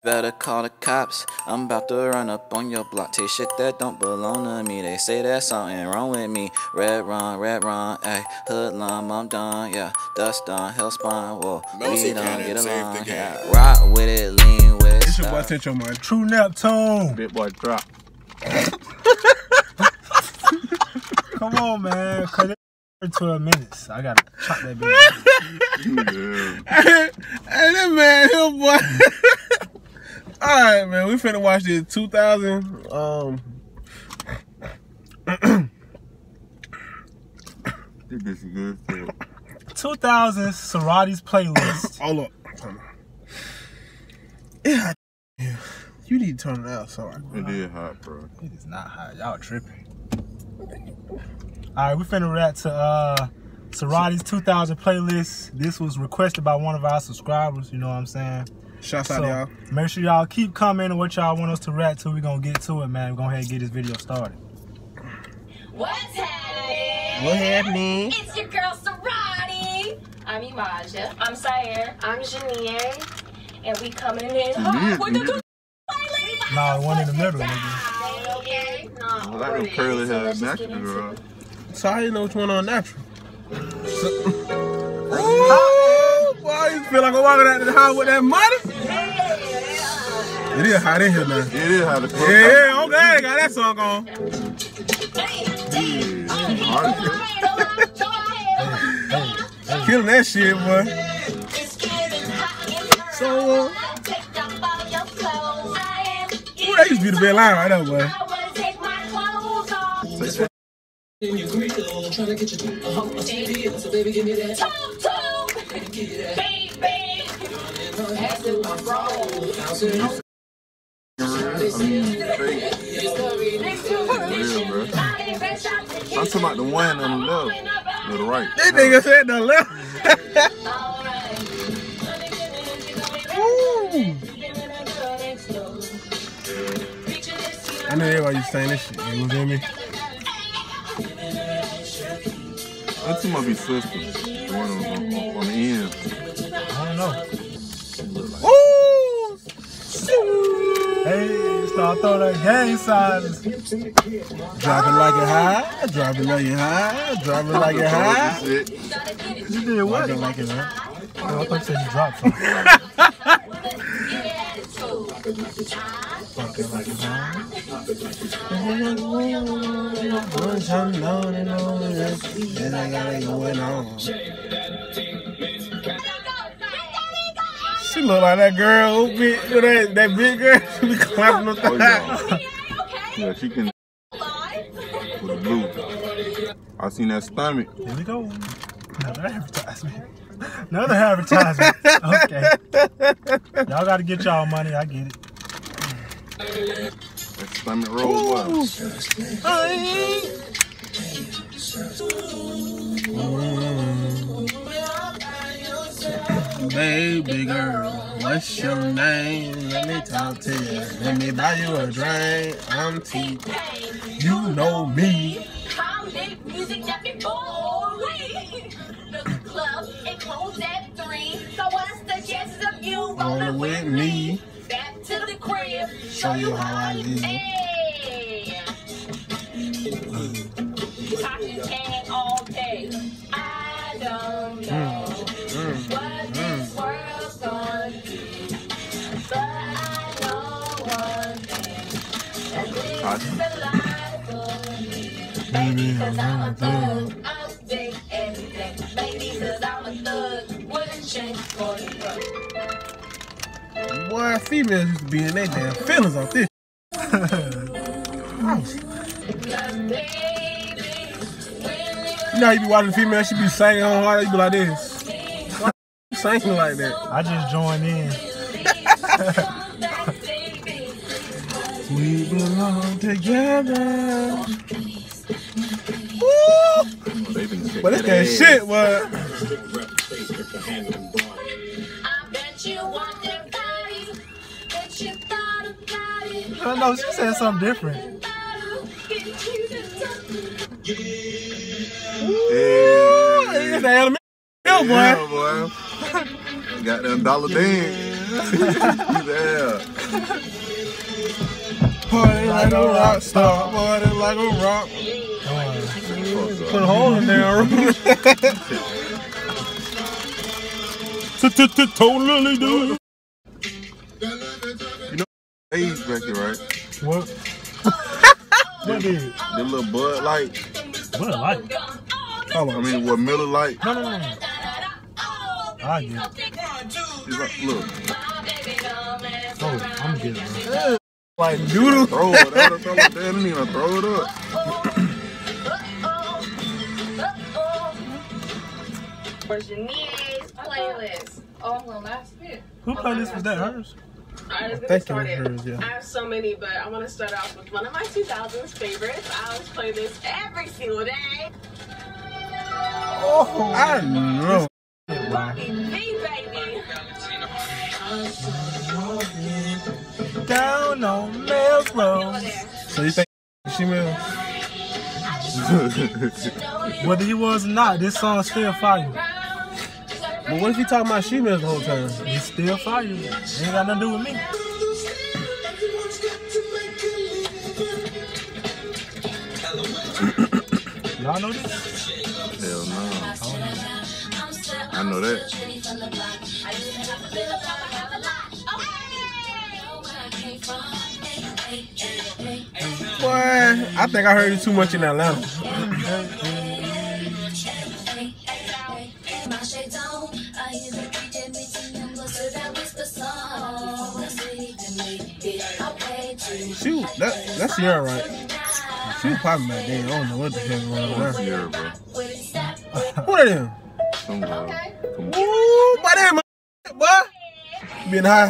Better call the cops, I'm about to run up on your block. Take shit that don't belong to me. They say there's something wrong with me. Red run, ayy. Hoodlum, I'm done, yeah. Dust done, hell spawn, whoa. We don't get along, yeah. Rock with it, lean with it. It's your boy Tencho, man. True Neptune. Big boy drop. Come on, man. Cut it 12 minutes. I gotta chop that bitch. Hey, that man here, boy. Alright, man. We finna watch this 2000. This is good too. 2000 Sorority's playlist. Hold up. Yeah. You need to turn it out, sorry. It is hot, bro. It is not hot. Y'all tripping. Alright, we finna react to Sorority's 2000 playlist. This was requested by one of our subscribers, you know what I'm saying? Shouts out, y'all. Make sure y'all keep commenting what y'all want us to react to. We're gonna get to it, man. We're gonna go ahead and get this video started. What's happening? What happening? It's your girl Sorority. I'm Imaja. I'm Sayer. I'm Janie. And we coming in hot with the Nah, the one in the middle, nigga. Okay? I like them curly hair natural, girl. So how you know which one on natural? Oh, boy, you feel like I'm walking out to the house with that money? It is hot in here, man. It is hot as fuck. Yeah, okay, got that song on. Killing that shit, boy. So, ooh, that used to be the best line right there, boy. Trying to get you to so baby, give me that. I'm talking about the one on the left, to the right. That nigga said the left. I know everybody used to saying this shit, you feel me? That two might be sisters. The one on the end. I don't know. Ooh! Hey, start throwing that gang signs. Drop it like it high, drop it like it high, drop it like it high. You did what? Drop it like it high. Oh, I thought you said you dropped something. Drop it like it high. Then I got it going on. She look like that girl, that big girl. She be clapping her Oh, thighs. yeah, she can with the blue. I seen that stomach. Here we go. Another advertisement. Another advertisement. Okay. Y'all gotta get y'all money. I get it. That stomach roll was. Baby girl, what's your name? Let me talk to you. Let me buy you a drink. I'm T. You know me. Music that be boring. The club it closed at 3. So what's the chances of you rolling with me? Back to the crib, show you how I live. Hey, talking can all day. I don't know what this world's gonna do, but I know one thing. That this is the life of me. Baby, 'cause I'm a thug, I'll take anything. Baby, 'cause I'm a thug, wouldn't change for the world. Boy, females used to be in their damn feelings off this. You know how you be watching the female, she be singing on hard, you be like this. Why you singing like that? I just joined in. We belong together. Woo! But it's that shit, boy. I bet you want that body, bet you thought about it. I don't know, she said something different. Hey, it's the element. Yo, boy. Yeah, boy. Got them dollar dance. Yeah. Party like a rock star. Party like a rock. Put a hole in there. Totally do. You know, age back there, right? What? What did? The little Bud Light. What a light? I mean, what Miller Light? No. I get it. It's like, look. Oh, I'm getting it, bro. Like doodle. Throw it. That's what I didn't even throw it up. Where's your knees playlist? Oh, well, last bit. Who playlist was that? Hers? Alright, let's get Thank you, started. hers, yeah. I have so many, but I want to start off with one of my 2000s favorites. I always play this every single day. Oh, I know. Rocky B, baby. Down on Mel's Road. So you think she will? Whether he was or not, this song's still fire. But what if you talking about she-males the whole time? It's still fire. Ain't got nothing to do with me. Y'all know this? Hell no. I know that. Boy, I think I heard it too much in Atlanta. Shoot, that's Sierra, right? She was popping back then. I don't know what the hell going on there. Yeah, bro. What are them? Some girl. Ooh, boy, them, boy. Being high.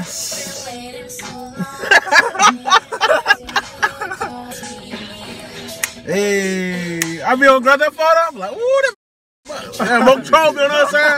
Hey, I be on Grand Theft Auto. I'm like, ooh, that Moke Trophy on the other side.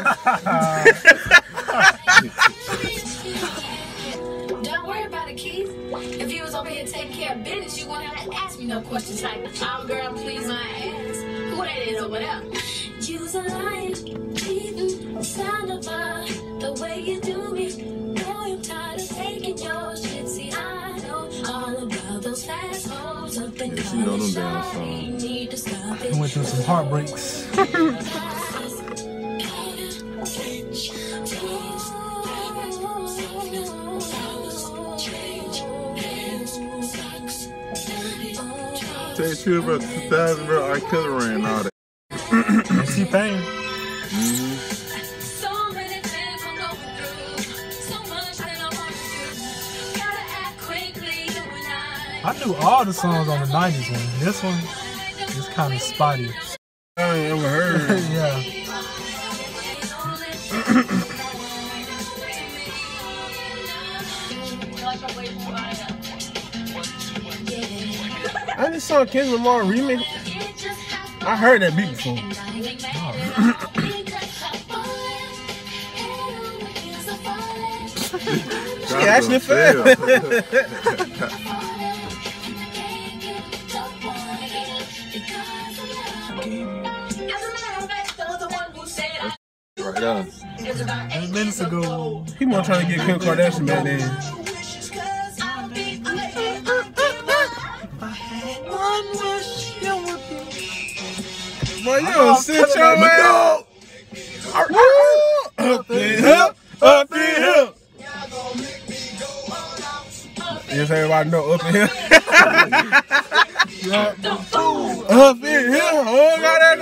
Don't worry about it, Keith. If you was over here taking care of business, you wouldn't have to ask me no questions like, oh, girl, please my ass. Who that is over there? You's a lion, cheating, sound of the way you do me. Boy, I'm tired of taking your shit. See, I know all about those fast hoes up in Yeah, she know them damn songs. I went through some heartbreaks. Tell you the truth about 2000, bro. I could have ran all that. T-Pain. So many things I'm going through. So much that I want to do. Gotta act quickly, you and I. I knew all the songs on the 90s one. This one is kind of spotty. I ain't ever heard. Yeah. I just saw Kendrick Lamar remix. I heard that beat before. She actually fell. Right on. 8 minutes ago. He was trying to get Kim Kardashian back then. Boy, you don't sit your ass. Up in here, up in here. Yes, everybody know up in here. Up in here. Oh, got that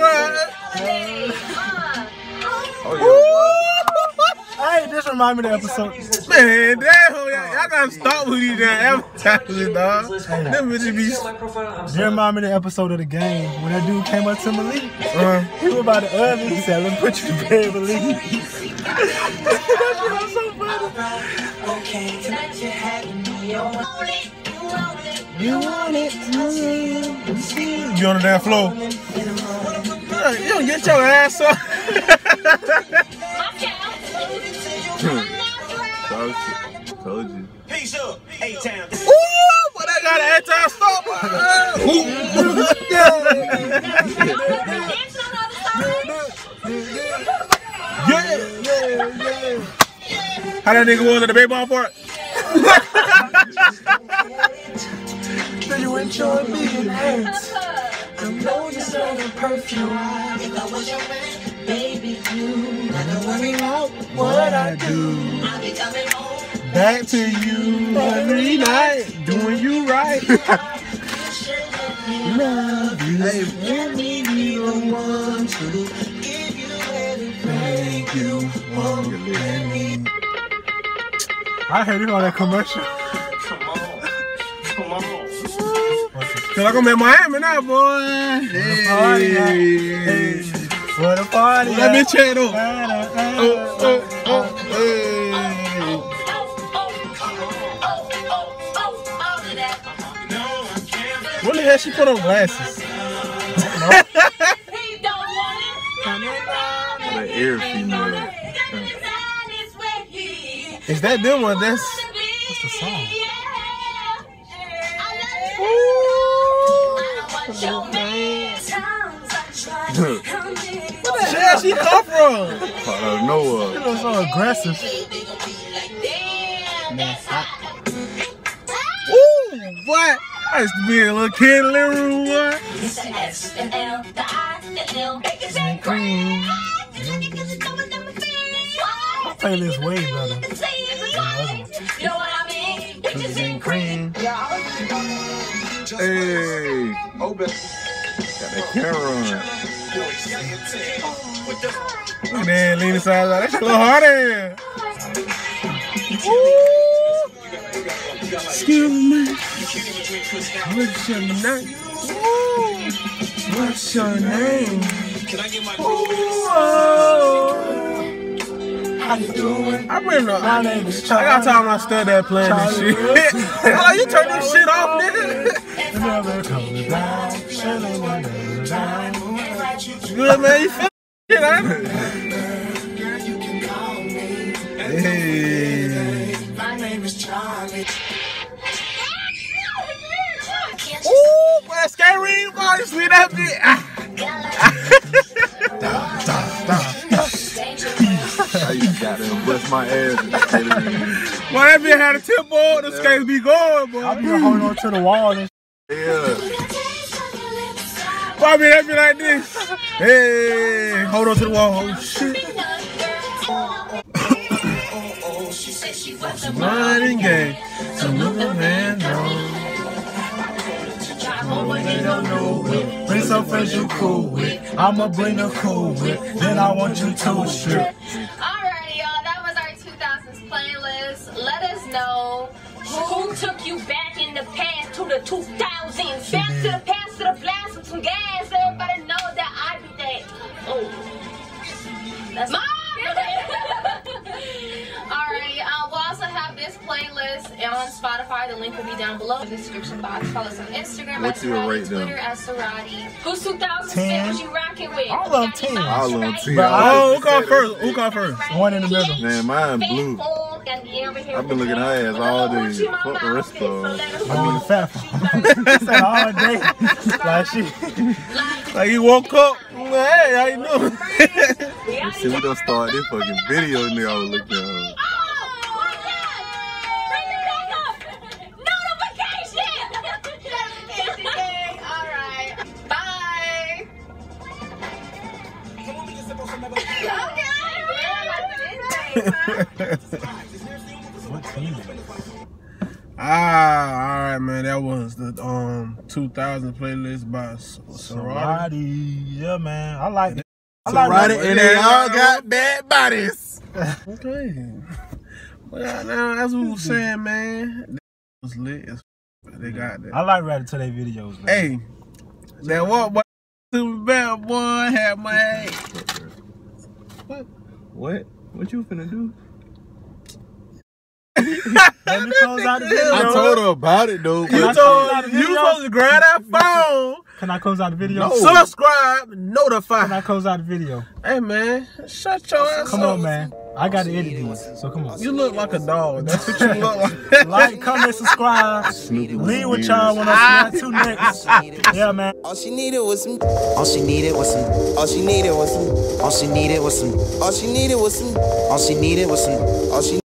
Hey, this remind me of the episode. man, damn, y'all gotta stop with these damn advertisements, dog. Them bitches be. This remind me of the episode of The Game when that dude came up to Malik. He was about the oven. He said, "Let me put you to bed, Malik." That shit was so funny. You want it? You on the damn floor? You don't get your ass up. Told you. Peace up, A-Town. Ooh, but I got an anti-stop. Yeah. How that nigga was at the baseball part? if you want. If I was your man, baby, you never worry about What I do. I'll be coming home. Back to you every night, doing you right. Love you. Hey, let me be the one to give you everything you want. I heard it on that commercial. Feel like I'm in Miami now, boy. Hey, what a party! Let me check though. When the hell she put on glasses? That air female. Is that them or that's the song? Where the hell she come from? Out of nowhere. It was so aggressive. Ooh, what? I used to be in a little kid in the living room, what? My playlist way better. You know what I mean? Bitches and Cream. Hey. Got that camera on. Look at that leaning side out. That's a little harder. Excuse me. What's your name? What's your name? How you doing? I really know. My name is I got time I stood there playing this shit. Oh, you turn this shit off, nigga. Never coming down. Down. Good, man. You feel shit, huh? Hey. my name is Charlie. Ooh, boy, that scary, boy. You see that bitch? I used to goddamn bust my ass. Boy, that bitch had a tip on. The skates be going, boy. I be holding on to the wall and Yeah. Boy, I mean, that be like this. Hey, hold on to the wall. Oh, shit. Running game. So look at man, bring some friends you cool with. I'ma bring the cool with. Then I want you to strip. Alrighty, y'all. That was our 2000s playlist. Let us know who took you back in the past to the 2000s. Back to the past, to the blast with some gas. Everybody know that I be that. Oh. That's Mom! Alrighty, we'll also have this playlist on Spotify. The link will be down below in the description box. Follow us on Instagram What's at your Sarati, rate, Twitter though? at Sarati. Who's 2000 10. was you rocking with? I love 10. I love 10. Oh, who got first? Who got first? One in the middle. Man, mine blue. I've been looking at her ass all day. Fuck the rest of them. I mean, the fat phone. Said all day. Like she. Like he woke up. Hey, how you doing? See, we done start this fucking video nigga I was looking at her. Alright, man. That was the 2000 playlist by Sarati. Yeah, man. I like it. Sarati and they all got bad bodies. Okay. Well, now that's what we was saying, man. That was lit. They got that. I like Reddit today videos, man. Hey, that what boy? Super bad boy had my head. What? What you finna do? Let me close out the video. I told her about it though. Can I But close out the You video? supposed to grab that phone, Can I close out the video? No. subscribe, Can notify. I close out the video? Hey man, shut your ass Come up. on, man. I got to edit these, so come on. You look like a dog. That's what you look like. Like, comment, subscribe. Leave with y'all when I see y'all two next. Yeah, man. All she needed was some. All she needed was some. All she needed was some. All she needed was some. All she needed was some. All she needed was some. All she